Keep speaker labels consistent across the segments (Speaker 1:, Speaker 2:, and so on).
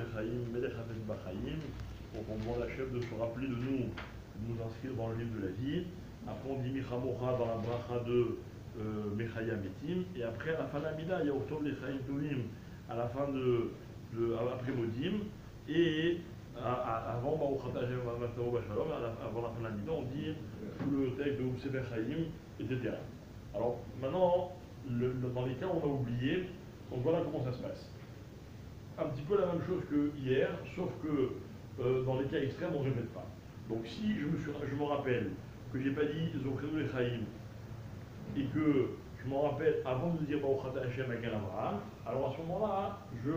Speaker 1: Lechaim, Melech Havet Bachaim. Donc on demande à Hachem de se rappeler de nous inscrire dans le livre de la vie. Après on dit Michamocha dans la bracha de Mechaya Metim. Et après à la fin de la Mida, il y a Octobre Lechaim Tovim à la fin après Modim. Et avant Baruch Ata Hashem Matao Bashalom, avant la fin de la Mida, on dit tout le texte de Sefer Chaim, etc. Alors maintenant, dans les cas où on a oublié, donc voilà comment ça se passe. Un petit peu la même chose que hier, sauf que dans les cas extrêmes, on ne répète pas. Donc si je me rappelle que j'ai pas dit Zochenu Lechaim et que je m'en rappelle avant de dire Baruch Ata Hashem Magen Avraham, alors à ce moment-là, je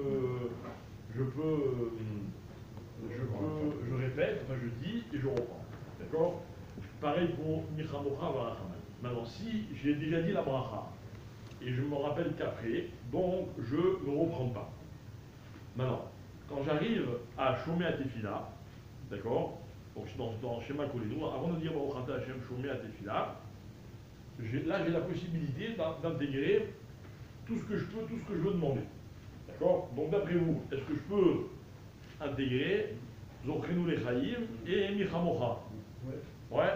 Speaker 1: répète, enfin je dis et je reprends. D'accord? Pareil pour Michamocha Varachaman. Maintenant, si j'ai déjà dit la bracha et je me rappelle qu'après, donc je ne reprends pas. Maintenant, quand j'arrive à Shomé à Tefila, d'accord, donc dans Shema Kolenu, avant de dire Baruch Ata Hashem Shomé à Tefila, là j'ai la possibilité d'intégrer tout ce que je peux, tout ce que je veux demander. D'accord? Donc d'après vous, est-ce que je peux intégrer Zochenu Lechaim et Michamocha? Ouais.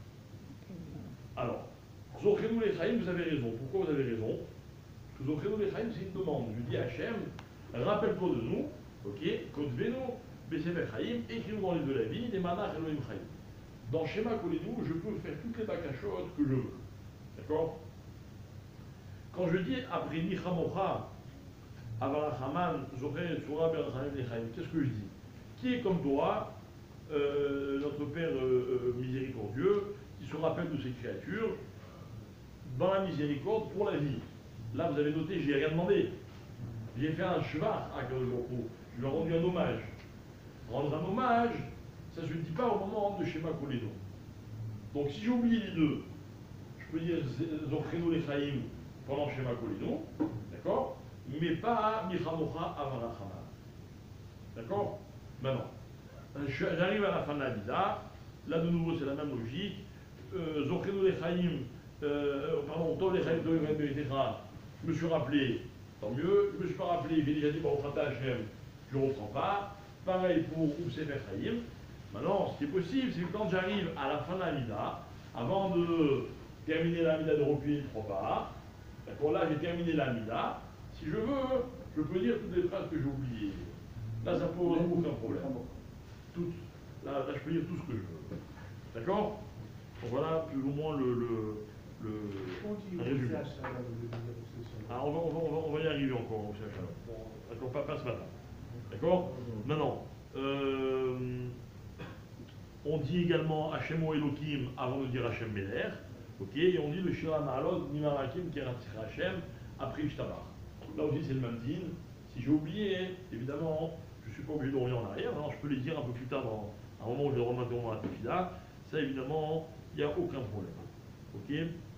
Speaker 1: Alors, Zochenu Lechaim, vous avez raison. Pourquoi vous avez raison? Parce que Zochenu Lechaim, c'est une demande. Je dis à Hachem, rappelle-toi de nous, ok, Kotvenu, Besefer Chaim, écris-nous dans les de la vie, des Manach Elohim Chaim. Dans Shema Kolenu, je peux faire toutes les bakashot que je veux. D'accord? Quand je dis après Michamocha, Avarachaman, Zocher, Tzura, Berachamim, Lechaim, qu'est-ce que je dis? Qui est comme toi, notre Père miséricordieux, qui se rappelle de ses créatures, dans la miséricorde pour la vie. Là, vous avez noté, j'ai rien demandé. J'ai fait un shvar à Kadosh Baruch Hu. Je lui ai rendu un hommage. Rendre un hommage, ça ne se dit pas au moment de Shema Kolenu. Donc si j'ai oublié les deux, je peux dire Zochenu Lechaim pendant Shema Kolenu, d'accord, mais pas Michamocha Avarachaman. D'accord? Maintenant, j'arrive à la fin de la Vida, là de nouveau c'est la même logique. Zochenu Lechaim, pardon, Tov Lechaim, Tov Lechaim, etc. Je me suis rappelé, tant mieux. Je ne me suis pas rappelé, j'ai déjà dit Baruch Ata Hashem, je ne reprends pas. Pareil pour Sefer Chaim. Maintenant, ce qui est possible, c'est que quand j'arrive à la fin de la Mida, avant de terminer la Mida de replier 3 pas, d'accord, là j'ai terminé la Mida. Si je veux, je peux dire toutes les phrases que j'ai oubliées. Là, ça pose aucun problème. Toutes. Là, je peux dire tout ce que je veux. D'accord? Donc voilà plus ou moins le résumé. Ah, on va y arriver encore au CHA. D'accord, pas ce matin. D'accord? Maintenant, on dit également Hashemo Elohim avant de dire Hashem Beler. Ok? Et on dit le Shira Ma'alot, Nimarakim, Keratzira Hashem, après Ishtabar. Là aussi, c'est le même din. Si j'ai oublié, évidemment, je ne suis pas obligé de revenir en arrière. Alors, je peux les dire un peu plus tard, dans un moment où je vais remonter à la tefila. Ça, évidemment, il n'y a aucun problème. Ok?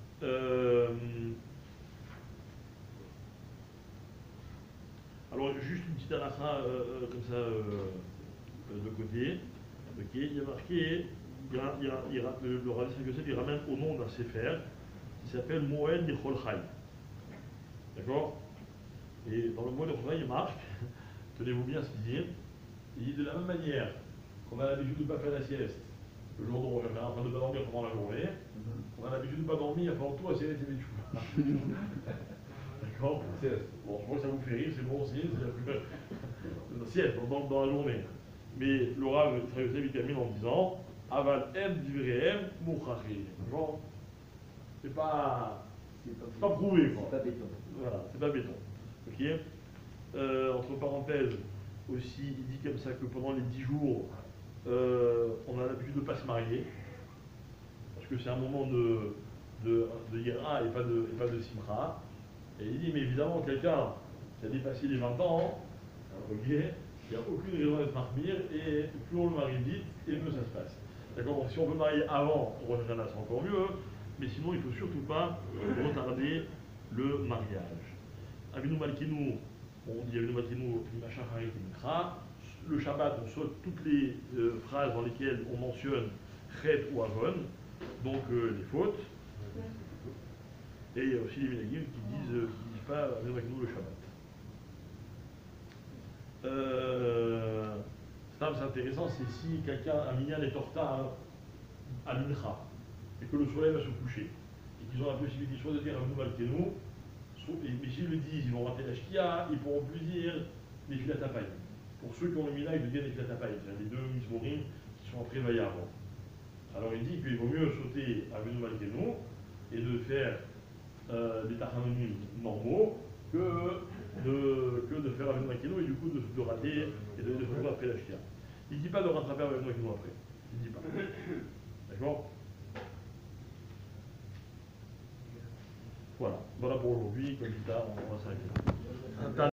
Speaker 1: Alors, juste une petite halakha comme ça de côté. Ok? Il y a marqué, le Rav Yosef, il ramène au nom d'un sefer qui s'appelle Moed Nichol Chai. D'accord? Et dans le Moed Nichol Chai, il marque, tenez-vous bien ce qu'il dit, il dit de la même manière qu'on a l'habitude de ne pas faire la sieste le jour où on est en train de ne pas dormir pendant la journée, on a l'habitude de ne pas dormir pendant tout à serrer ses méchous. D'accord? Sieste. Bon, je crois que ça vous fait rire, c'est bon aussi, c'est la plus belle. Sieste dans la journée. Mais le Rav il termine en disant Aval em divreem mouchachim. C'est pas prouvé, quoi.
Speaker 2: C'est pas béton.
Speaker 1: Voilà, c'est pas béton. Ok? Entre parenthèses, aussi, il dit comme ça que pendant les 10 jours, on a l'habitude de ne pas se marier, parce que c'est un moment de ira et pas de simra. Et il dit, mais évidemment, quelqu'un qui a dépassé les 20 ans, ok, il n'y a aucune raison d'être marmire, et plus on le marie vite, et mieux ça se passe. D'accord? Donc si on peut marier avant Rosh Hashanah, c'est encore mieux, mais sinon il ne faut surtout pas retarder le mariage. Avinu Malkinu, on dit Avinu Malkinu, Machachari Mikra. Le Shabbat, on saute toutes les phrases dans lesquelles on mentionne Chet ou Avon, donc les fautes. Et il y a aussi les Minagim qui disent pas Avinu Malkinu le Shabbat. Ça, c'est intéressant, c'est si quelqu'un, un minyan est en retard à l'Incha, et que le soleil va se coucher, et qu'ils ont la possibilité soit de dire Avinu Malkeinu, mais s'ils le disent, ils vont rater la Shkia, ils pourront plus dire les filatapayim. Pour ceux qui ont le minag de dire les filatapayim, c'est-à-dire les deux mismorim qui sont après Vayav. Alors il dit qu'il vaut mieux sauter Avinu Malkeinu et de faire des tachanonim normaux que de faire Avinu Malkeinu et du coup de rater et de se retrouver après la Shkia. Il ne dit pas de rattraper Avinu Malkeinu après. Il ne dit pas. D'accord? Voilà pour aujourd'hui, comme dit tard, on va s'arrêter là.